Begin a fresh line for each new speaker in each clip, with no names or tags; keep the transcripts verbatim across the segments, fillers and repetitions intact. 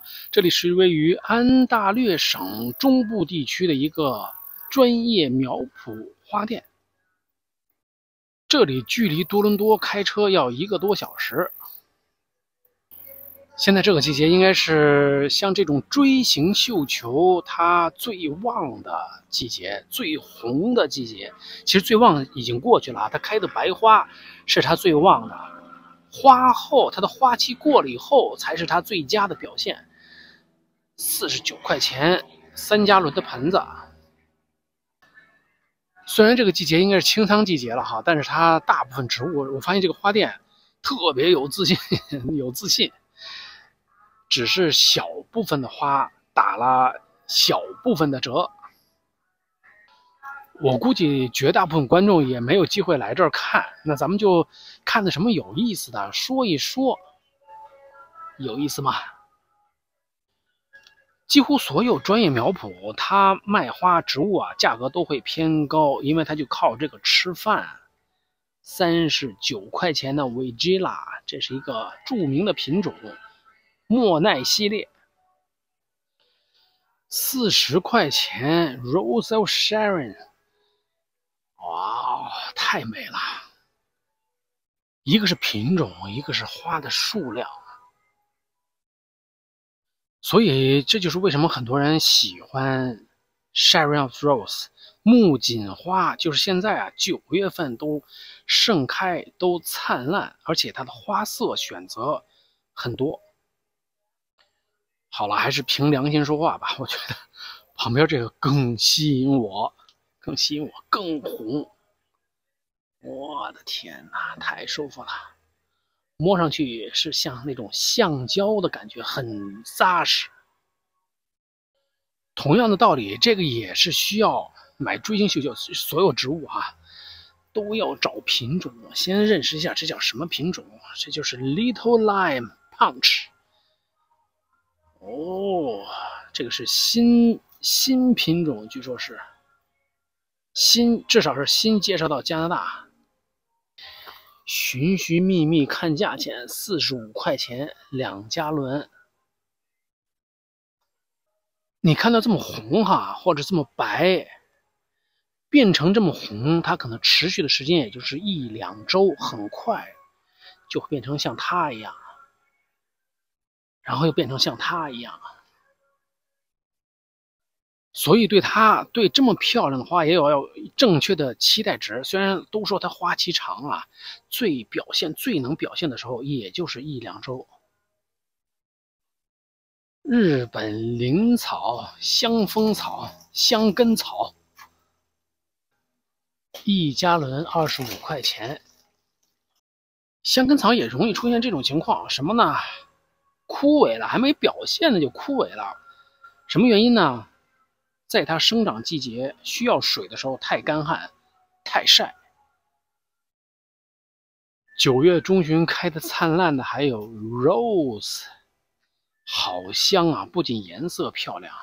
这里是位于安大略省中部地区的一个专业苗圃花店。这里距离多伦多开车要一个多小时。现在这个季节应该是像这种锥形绣球它最旺的季节，最红的季节。其实最旺已经过去了，它开的白花是它最旺的。花后它的花期过了以后才是它最佳的表现。四十九块钱三加仑的盆子。虽然这个季节应该是清仓季节了哈，但是它大部分植物，我发现这个花店特别有自信，有自信。只是小部分的花打了小部分的折。我估计绝大部分观众也没有机会来这儿看，那咱们就看的什么有意思的说一说。有意思吗？几乎所有专业苗圃它卖花植物啊价格都会偏高，因为它就靠这个吃饭。三十九块钱的 Vigilla， 这是一个著名的品种，莫奈系列。四十块钱 Rose of Sharon， 哇，太美了！一个是品种，一个是花的数量，所以这就是为什么很多人喜欢 Sharon of Rose 木槿花，就是现在啊九月份都盛开，都灿烂，而且它的花色选择很多。好了，还是凭良心说话吧，我觉得旁边这个更吸引我，更吸引我，更红。我的天哪，太舒服了，摸上去是像那种橡胶的感觉，很扎实。同样的道理，这个也是需要买锥形绣球，所有植物啊都要找品种。先认识一下这叫什么品种，这就是 Little Lime Punch。哦，这个是新新品种，据说是新，至少是新介绍到加拿大。寻寻觅觅看价钱，四十五块钱两加仑。你看到这么红哈，或者这么白，变成这么红，它可能持续的时间也就是一两周，很快就会变成像它一样，然后又变成像它一样。所以对它，对这么漂亮的花也有要正确的期待值。虽然都说它花期长啊，最表现最能表现的时候也就是一两周。日本灵草、香风草、香根草，一加仑二十五块钱。香根草也容易出现这种情况，什么呢？枯萎了，还没表现呢就枯萎了。什么原因呢？在它生长季节需要水的时候太干旱、太晒。九月中旬开的灿烂的还有 Rose， 好香啊！不仅颜色漂亮，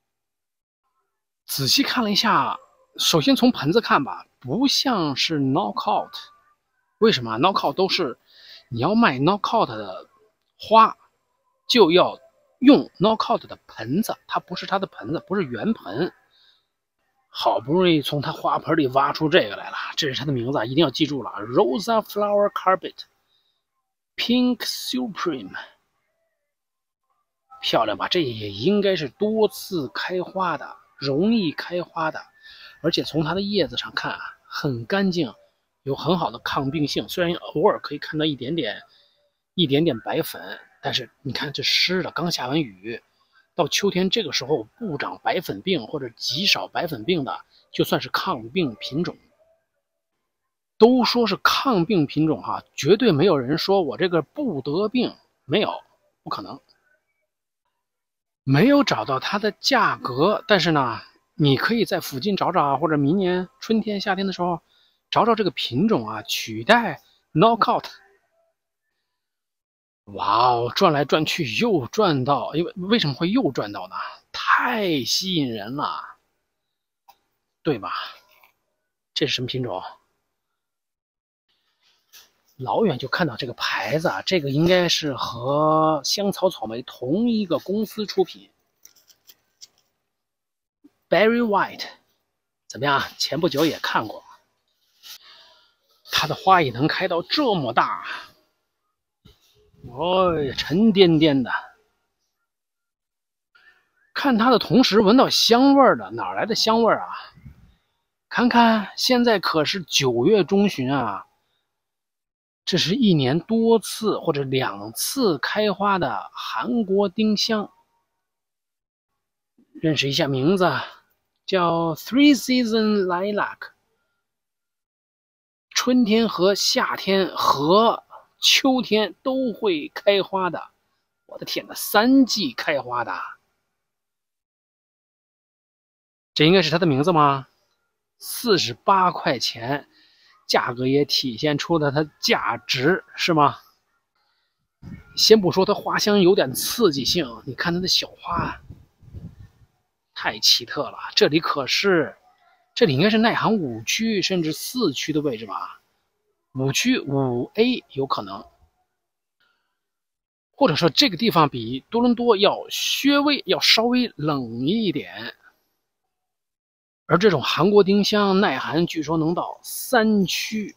仔细看了一下，首先从盆子看吧，不像是 Knockout。为什么 Knockout 都是你要卖 Knockout 的花，就要用 Knockout 的盆子，它不是它的盆子，不是圆盆。好不容易从它花盆里挖出这个来了，这是它的名字，一定要记住了 ：Rosa Flower Carpet Pink Supreme， 漂亮吧？这也应该是多次开花的，容易开花的，而且从它的叶子上看啊，很干净，有很好的抗病性。虽然偶尔可以看到一点点、一点点白粉，但是你看这湿的，刚下完雨。到秋天这个时候不长白粉病或者极少白粉病的，就算是抗病品种。都说是抗病品种哈，绝对没有人说我这个不得病，没有，不可能。没有找到它的价格，但是呢，你可以在附近找找，或者明年春天、夏天的时候找找这个品种啊，取代 Knockout。哇哦，转来转去又转到，因为为什么会又转到呢？太吸引人了，对吧？这是什么品种？ 老远就看到这个牌子啊，这个应该是和香草草莓同一个公司出品。Berry White 怎么样？前不久也看过，它的花也能开到这么大，哦，沉甸甸的。看它的同时闻到香味的，哪来的香味啊？看看，现在可是九月中旬啊，这是一年多次或者两次开花的韩国丁香。认识一下名字，叫 Three Season Lilac。春天和夏天和秋天都会开花的。我的天哪，三季开花的。这应该是它的名字吗？四十八块钱，价格也体现出了它价值，是吗？先不说它花香有点刺激性，你看它的小花，太奇特了。这里可是，这里应该是奈航五区甚至四区的位置吧？五区五 A 有可能，或者说这个地方比多伦多要稍微要稍微冷一点。而这种韩国丁香耐寒据说能到三区。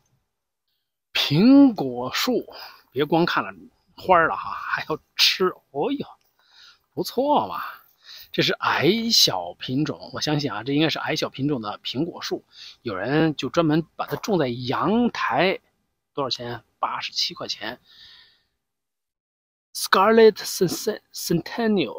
苹果树别光看了花了哈，还要吃。哦哟，不错嘛！这是矮小品种，我相信啊，这应该是矮小品种的苹果树。有人就专门把它种在阳台，多少钱？八十七块钱。Scarlet Centennial。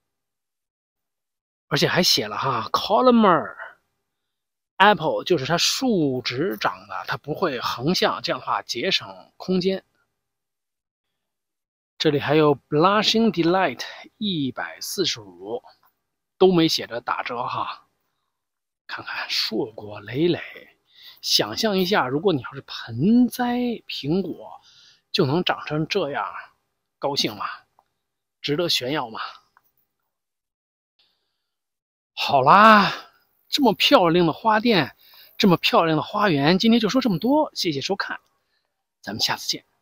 而且还写了哈 ，columnar apple 就是它竖直长的，它不会横向，这样的话节省空间。这里还有 blushing delight 一百四十五，都没写着打折哈。看看硕果累累，想象一下，如果你要是盆栽苹果，就能长成这样，高兴吗？值得炫耀吗？好啦，这么漂亮的花店，这么漂亮的花园，今天就说这么多，谢谢收看，咱们下次见。